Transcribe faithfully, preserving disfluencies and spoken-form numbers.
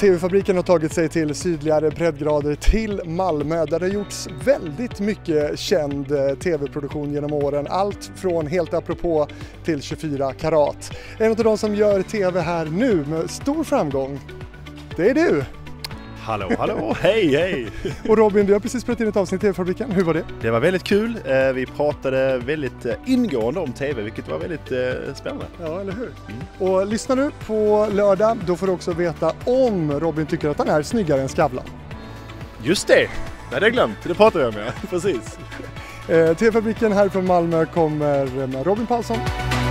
T V-fabriken har tagit sig till sydligare breddgrader till Malmö där det har gjorts väldigt mycket känd T V-produktion genom åren. Allt från Helt apropå till tjugofyra karat. En av de som gör T V här nu med stor framgång, det är du! Hallå, hallå, hej, hej! Och Robin, vi har precis spelat in ett avsnitt i T V-fabriken. Hur var det? Det var väldigt kul. Vi pratade väldigt ingående om T V, vilket var väldigt spännande. Ja, eller hur? Mm. Och lyssna nu på lördag, då får du också veta om Robin tycker att han är snyggare än Skavlan. Just det! Det hade jag glömt, det pratar jag med. Precis. T V-fabriken här från Malmö kommer med Robin Paulsson.